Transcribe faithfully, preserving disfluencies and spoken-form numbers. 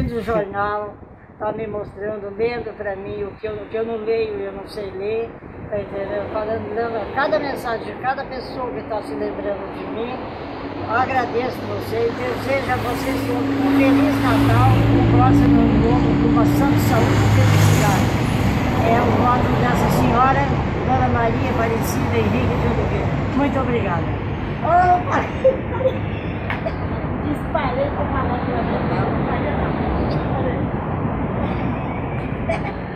do jornal, está me mostrando, lendo para mim o que, eu, o que eu não leio, eu não sei ler, tá entendendo? Falando, lendo cada mensagem de cada pessoa que está se lembrando de mim. Agradeço vocês, desejo a vocês um Feliz Natal, um próximo ano novo, com uma santa saúde e felicidade. É o voto dessa senhora, Dona Maria Aparecida Henrique de Oliveira. Muito obrigada. Opa! Disparei com a palavra.